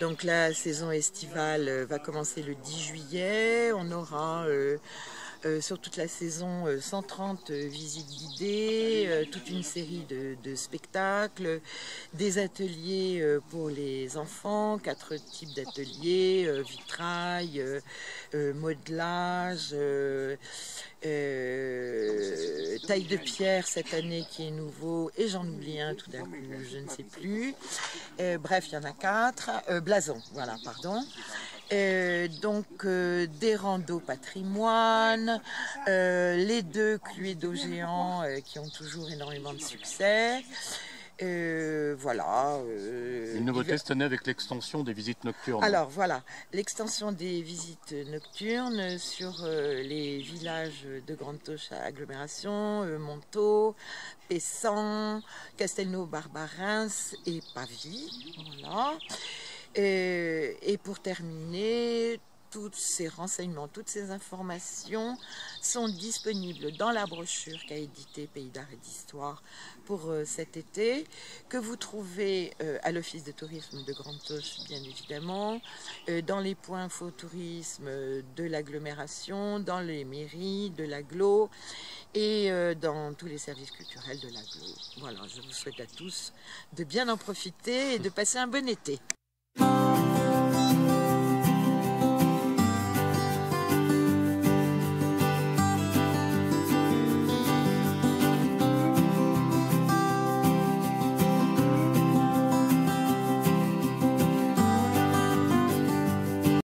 Donc la saison estivale va commencer le 10 juillet. On aura sur toute la saison 130 visites guidées, toute une série de spectacles, des ateliers pour les enfants, 4 types d'ateliers, vitrail, modelage, taille de pierre cette année qui est nouveau, et j'en oublie un tout d'un coup, je ne sais plus. Bref, il y en a 4. Blason, voilà, pardon. Des randos patrimoine, les 2 Cluedo géants qui ont toujours énormément de succès. Voilà. Une nouveauté cette année avec l'extension des visites nocturnes. Alors voilà, l'extension des visites nocturnes sur les villages de Grande-Tauche à agglomération, Montaut, Pessan, Castelnau-Barbarins et Pavie. Voilà. Et pour terminer, tous ces renseignements, toutes ces informations sont disponibles dans la brochure qu'a édité Pays d'Art et d'Histoire pour cet été, que vous trouvez à l'Office de tourisme de Grande-Tauche, bien évidemment, dans les points info-tourisme de l'agglomération, dans les mairies de l'agglo et dans tous les services culturels de l'agglo. Voilà, je vous souhaite à tous de bien en profiter et de passer un bon été.